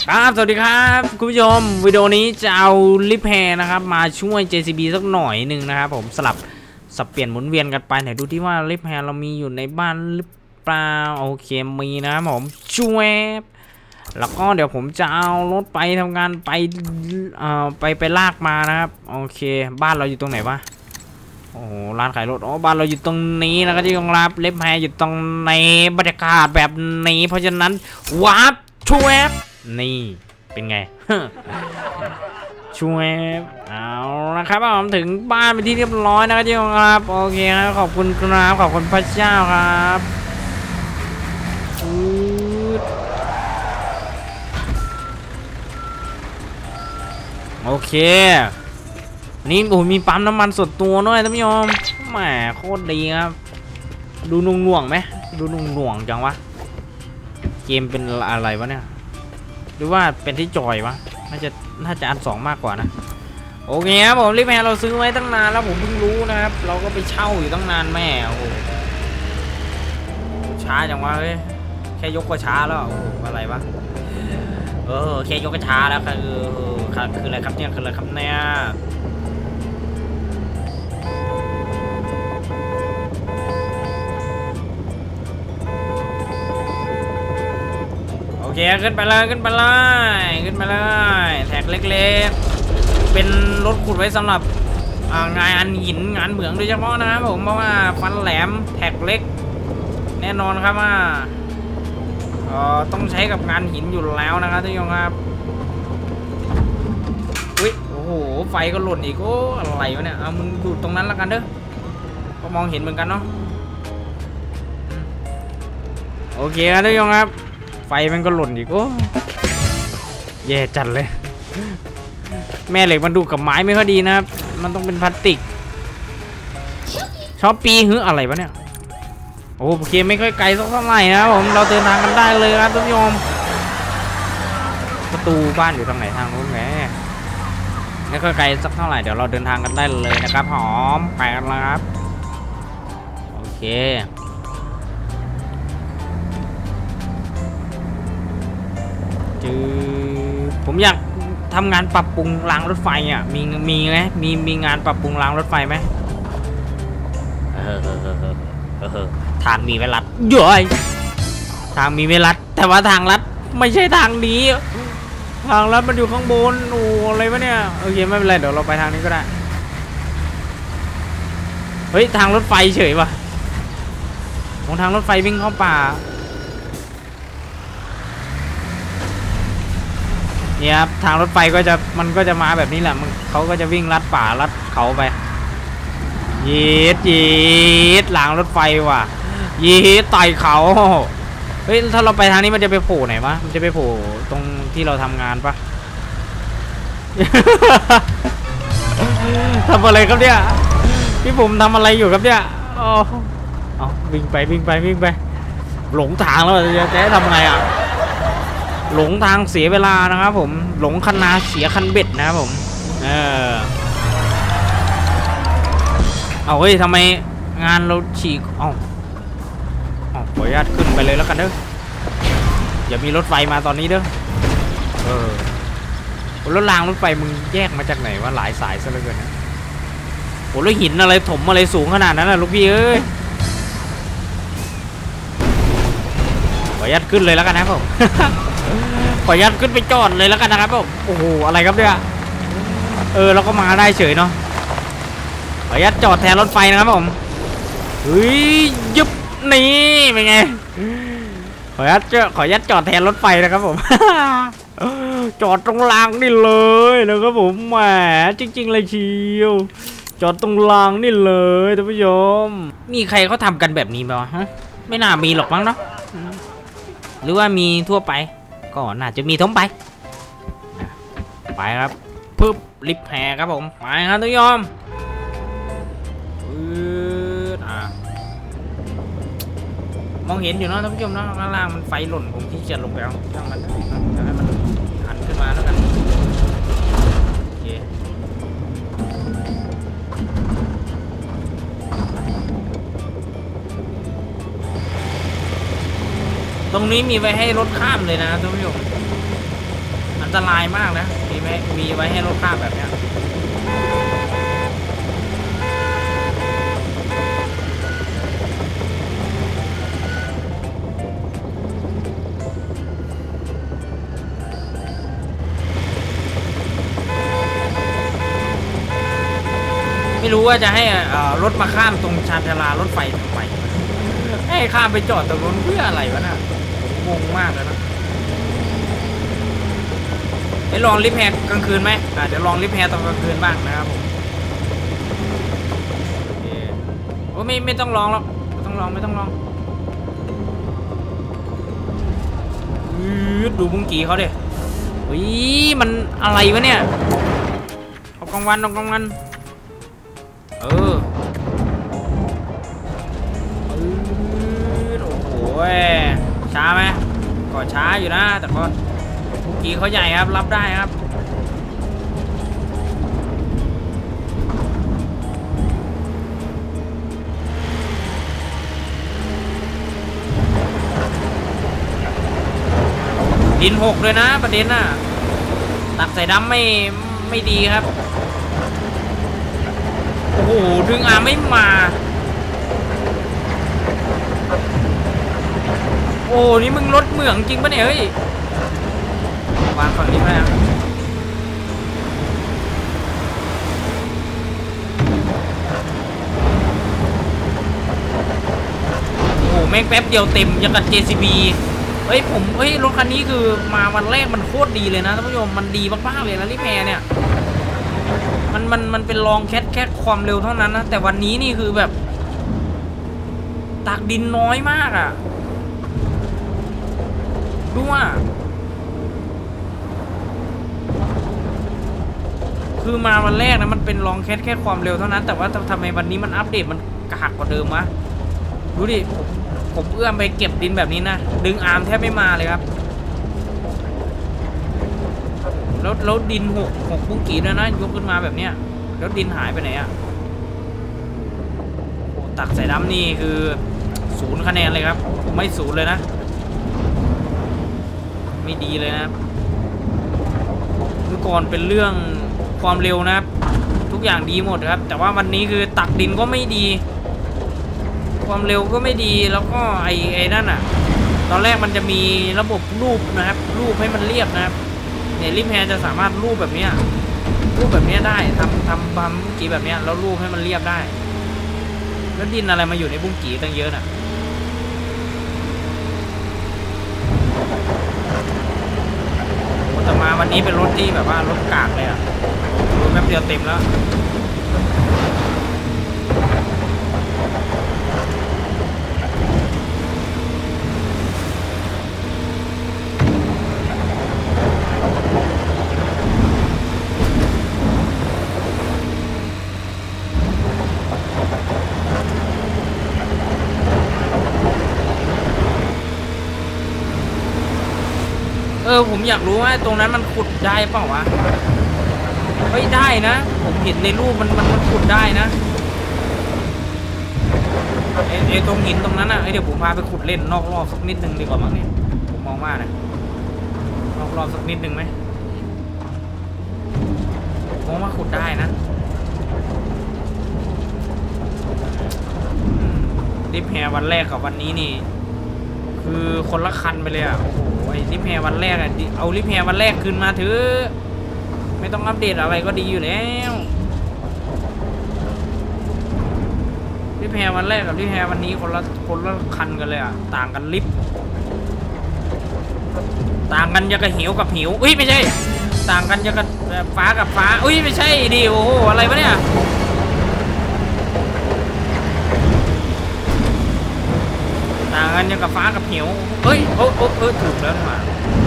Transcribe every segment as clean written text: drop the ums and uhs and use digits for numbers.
ครับสวัสดีครับคุณผู้ชมวิดีโอนี้จะเอาลิฟต์แพรนะครับมาช่วย JCB สักหน่อยหนึ่งนะครับผมสับเปลี่ยนหมุนเวียนกันไปไหนดูที่ว่าลิฟต์แพรเรามีอยู่ในบ้านหรือเปล่าโอเคมีนะครับผมช่วยแล้วก็เดี๋ยวผมจะเอารถไปทำงานไปลากมานะครับโอเคบ้านเราอยู่ตรงไหนวะโอ้โหร้านขายรถบ้านเราอยู่ตรงนี้นะครับที่กองรับลิฟต์แพรอยู่ตรงในบรรยากาศแบบนี้เพราะฉะนั้นวาร์ปช่วยนี่เป็นไง ช่วยเอาละครับผมถึงบ้านเป็นที่เรียบร้อยนะครับที่ครับโอเคครับขอบคุณครับขอบคุณพระเจ้าครับโอเคนี่โอ้มีปั๊มน้ำมันส่วนตัวด้วยท่านผู้ชมแหมโคตรดีครับดูนุ่งหน่วงไหมดูนุ่งหน่วงจังวะเกมเป็นอะไรวะเนี่ยหรือว่าเป็นที่จอยวะน่าจะอัน2มากกว่านะโอเคครับผมลิฟต์แพรเราซื้อไว้ตั้งนานแล้วผมเพิ่งรู้นะครับเราก็ไปเช่าอยู่ตั้งนานแม่โอ้โหช้าจังวะเฮ้ยแค่ยกก็ช้าแล้วโอ้โหอะไรวะแค่ยกก็ช้าแล้วคืออะไรครับเนี่ยคืออะไรครับเนี่ยโอเคขึ้นไปเลยแท็กเล็กๆเป็นรถขุดไว้สำหรับงานหินงานเหมืองโดยเฉพาะนะครับผมเพราะว่าฟันแหลมแท็กเล็กแน่นอนครับว่าต้องใช้กับงานหินอยู่แล้วนะครับทุกท่านครับอุ้ยโอ้โหไฟก็หล่นอีกโอ้อะไรวะเนี่ยมึงดูตรงนั้นแล้วกันเด้อก็มองเห็นเหมือนกันเนาะโอเคครับทุกท่านครับไฟมันก็หล่นอีกโอ้แย่จัดเลยแม่เหล็กมันดูกับไม้ไม่ค่อยดีนะครับมันต้องเป็นพลาสติกช้อปปี้อะไรวะเนี่ยโอเคไม่ค่อยไกลสักเท่าไหร่นะผมเราเดินทางกันได้เลยครับทุกท่านประตูบ้านอยู่ทางไหนทางนู้นแหมไม่ค่อยไกลสักเท่าไหร่เดี๋ยวเราเดินทางกันได้เลยนะครับหอมไปกันแล้วครับโอเคผมอยากทำงานปรับปรุงรางรถไฟอ่ะมีไหมมีงานปรับปรุงรางรถไฟไหมทางมีไว้ลัดย่อยทางมีไว้ลัดแต่ว่าทางลัดไม่ใช่ทางนี้ทางลัดมันอยู่ข้างบนโอ้อะไรวะเนี่ยโอเคไม่เป็นไรเดี๋ยวเราไปทางนี้ก็ได้เฮ้ยทางรถไฟเฉยวะของทางรถไฟวิ่งเข้าป่าเนี่ยครับทางรถไฟมันก็จะมาแบบนี้แหละเขาก็จะวิ่งลัดป่าลัดเขาไปยีดหลังรถไฟว่ะยีดไต่เขาเฮ้ยถ้าเราไปทางนี้มันจะไปโผล่ไหนวะมันจะไปโผล่ตรงที่เราทำงานปะ ทำอะไรครับเนี่ยพี่ผมทำอะไรอยู่ครับเนี่ยเอาวิ่งไปหลงทางแล้วจะทำไงอ่ะหลงทางเสียเวลานะครับผมหลงคันนาเสียคันเบ็ดนะครับผมเอาเฮ้ยทำไมงานเราฉีกขออนุญาตขึ้นไปเลยแล้วกันเด้ออย่ามีรถไฟมาตอนนี้เด้อรถรางรถไฟมึงแยกมาจากไหนวะหลายสายซะเหลือเกินนะโอ้แล้วหินอะไรถมอะไรสูงขนาดนั้นน่ะลูกพี่เอ้ยขออนุญาตขึ้นเลยแล้วกันนะผมขออนุญาตขึ้นไปจอดเลยแล้วกันนะครับผมโอ้โหอะไรครับเนี่ยเราก็มาได้เฉยเนาะขออนุญาตจอดแทนรถไฟนะครับผมเฮ้ยยุบนี่เป็นไงขออนุญาตจอดแทนรถไฟนะครับผมจอดตรงรางนี่เลยนะครับผมแหมจริงๆเลยเชียวจอดตรงรางนี่เลยท่านผู้ชมมีใครเขาทำกันแบบนี้ไหมวะไม่น่ามีหรอกมั้งเนาะหรือว่ามีทั่วไปก็น่าจะมีทั้งไปครับปึ๊บลิฟต์แพรครับผมไปครับทุกท่านมองเห็นอยู่เนาะท่านผู้ชมเนาะข้างล่างมันไฟหล่นผมที่จะลงไปเอาช่างมันจะให้มันหันขึ้นมาแล้วกันโอเคตรงนี้มีไว้ให้รถข้ามเลยนะท่านผู้ชม โนตรายมากนะมีไหมมีไว้ให้รถข้ามแบบเนี้ยไม่รู้ว่าจะให้รถมาข้ามตรงชานชาลารถไฟทำไมให้ข้ามไปจอดตรงนู้นเพื่ออะไรวะน่ะงงมากเลยนะไอ้ลองลิฟต์แฮร์กลางคืนไหมเดี๋ยวลองลิฟต์แฮร์ตอนกลางคืนบ้างนะครับผมโอ้ไม่ต้องลองหรอกไม่ต้องลองดูบุ้งกีเขาดิอุ้ยมันอะไรวะเนี่ยเอากลางวันโอ้โหช้าไหมก็ช้าอยู่นะแต่ก็บุ้งกีเขาใหญ่ครับรับได้ครับดินหกเลยนะประเด็นน่ะตักใส่ดำไม่ดีครับโอ้โหดึงอาไม่มาโอ้นี่มึงรถเหมืองจริงปะเนี่ยเฮ้ยวางฝั่งนี้มาโอ้โหแม่งแป๊บเดียวเต็มยังกับ JCBเฮ้ยรถคันนี้คือมาวันแรกมันโคตรดีเลยนะท่านผู้ชมมันดีมากๆเลยนะลิแพร์เนี่ยมันเป็นรองแค่ความเร็วเท่านั้นนะแต่วันนี้นี่คือแบบตักดินน้อยมากอ่ะดูว่าคือมาวันแรกนะมันเป็นรองแค่ความเร็วเท่านั้นแต่ว่าทำไมวันนี้มันอัปเดตมันกากกว่าเดิมวะดูดิผมเอื้อมไปเก็บดินแบบนี้นะดึงอาร์มแทบไม่มาเลยครับแล้วดินหกปุ้งกีด้วยนะยกขึ้นมาแบบเนี้ยแล้วดินหายไปไหนอ่ะโอ้ตักใส่ดำนี่คือ0 คะแนนเลยครับไม่0เลยนะไม่ดีเลยนะเมื่อก่อนเป็นเรื่องความเร็วนะครับทุกอย่างดีหมดครับแต่ว่าวันนี้คือตักดินก็ไม่ดีความเร็วก็ไม่ดีแล้วก็ไอ้นั่นอ่ะตอนแรกมันจะมีระบบรูปนะครับรูปให้มันเรียบนะครับเนี่ยลิฟต์แฮร์จะสามารถรูปแบบนี้ได้ทำบุ้งกีแบบนี้แล้วรูปให้มันเรียบได้แล้วดินอะไรมาอยู่ในบุ้งกีตั้งเยอะน่ะแต่มาวันนี้เป็นรถที่แบบว่ารถกากเลยอ่ะดูแป๊บเดียวเต็มแล้วผมอยากรู้ว่าตรงนั้นมันขุดได้เปล่าวะไม่ได้นะผมเห็นในรูปมันขุดได้นะตรงหินตรงนั้นอ่ะเดี๋ยวผมพาไปขุดเล่นนอกรอบสักนิดนึงดีกว่ามั้งเนี่ยผมมองว่านะนอกรอบสักนิดนึงไหมมองว่าขุดได้นะลิฟต์แฮร์วันแรกกับวันนี้นี่คือคนละคันไปเลยอ่ะโอ้โหลิฟต์แฮร์วันแรกอ่ะเอาลิฟต์แฮร์วันแรกคืนมาเถอะไม่ต้องอัปเดตอะไรก็ดีอยู่แล้วลิฟต์แฮร์วันแรกกับลิฟต์แฮร์วันนี้คนละคันกันเลยอ่ะต่างกันลิฟต์ต่างกันยังกับหิวกับหิวอุ้ยไม่ใช่ต่างกันยังกับฟ้ากับฟ้าอุ้ยไม่ใช่ดิโอ้โหอะไรวะเนี่ยต่างกันยังกับฟ้ากับหิวเฮ้ยถูกแล้วมา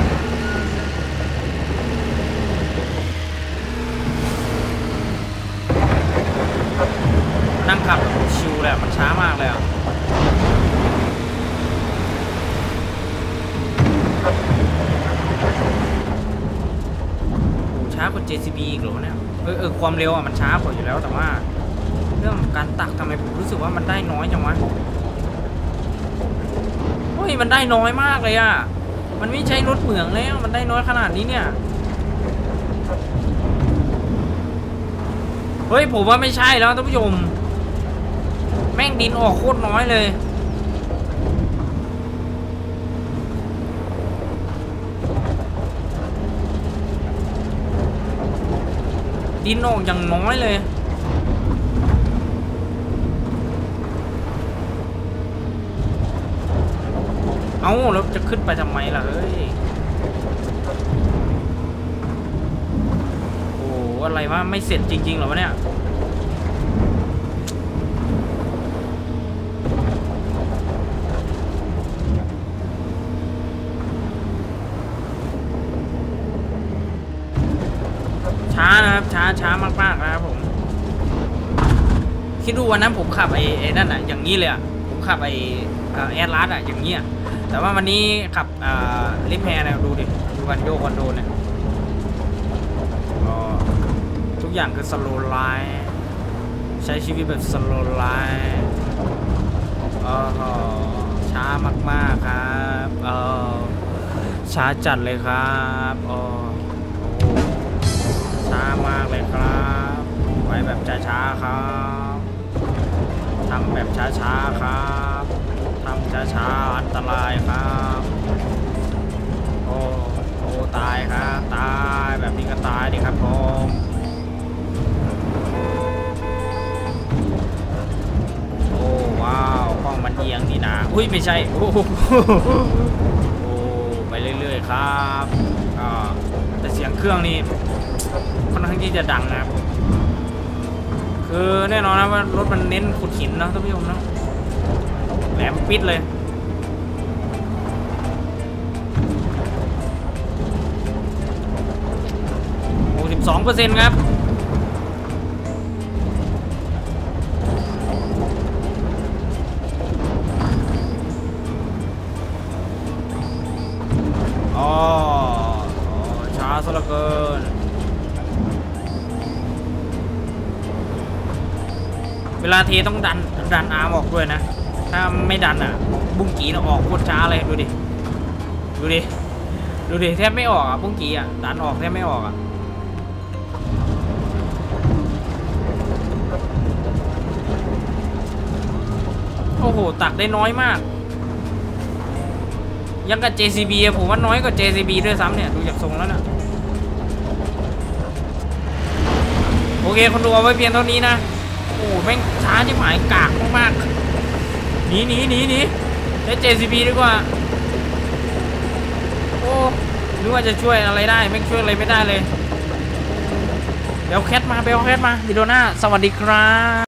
นั่งขับชิวเลยมันช้ามากเลยอ่ะช้ากว่า JCB อีกเหรอเนี่ยความเร็วอ่ะมันช้ากว่าอยู่แล้วแต่ว่าเรื่องการตักทำไมผมรู้สึกว่ามันได้น้อยจังวะมันได้น้อยมากเลยอ่ะมันไม่ใช่รถเหมืองแล้วมันได้น้อยขนาดนี้เนี่ยเฮ้ยผมว่าไม่ใช่แล้วท่านผู้ชมแม่งดินออกโคตรน้อยเลยดินออกอย่างน้อยเลยเอ้าแล้วจะขึ้นไปทำไมล่ะเฮ้ยโอ้อะไรวะไม่เสร็จจริงๆเหรอวะเนี่ยช้านะครับช้ามากๆนะครับผมคิดดูวันนั้นผมขับไอ้นั่นอ่ะอย่างนี้เลยอ่ะผมขับไอ้แอร์ลัสอ่ะอย่างเงี้ยแต่ว่าวันนี้ขับลิฟแฮร์เนี่ยดูดิดูกันโยกกันโดนเนี่ยทุกอย่างคือสโลว์ไลฟ์ใช้ชีวิตแบบสโลว์ไลฟ์ช้ามากๆครับช้าจัดเลยครับช้ามากเลยครับไปแบบช้าๆครับทำแบบช้าๆครับทำช้าๆอันตรายครับโอ้ตายครับตายแบบนี้ก็ตายดิครับผมโอ้ว้าวกล้องมันเอียงนี่นะอุ้ยไม่ใช่โอ้ไปเรื่อยๆครับแต่เสียงเครื่องนี่ค่อนข้างที่จะดังนะครับคือแน่นอนนะว่ารถมันเน้นขุดหินนะท่านผู้ชมนะแหลมปิดเลยโอ้12%ครับช้าซะเหลือเกินเวลาเทต้องดันอาร์มออกด้วยนะถ้าไม่ดันอ่ะบุ้งกีน่ะออกโคตรช้าเลยดูดิแทบไม่ออกอ่ะบุ้งกีอ่ะดันออกแทบไม่ออกอ่ะโอ้โหตักได้น้อยมากยังกับ JCB ผมว่าน้อยกว่า JCB ด้วยซ้ำเนี่ยดูจากทรงแล้วนะโอเคคนดูเอาไว้เพียงเท่านี้นะโอ้แม่งช้าที่หมายกากมากๆหนีได้ JCB ดีกว่าโอ้นึกว่าจะช่วยอะไรได้ไม่ช่วยอะไรไม่ได้เลยเบลแคทมาวิดีโอหน้าสวัสดีครับ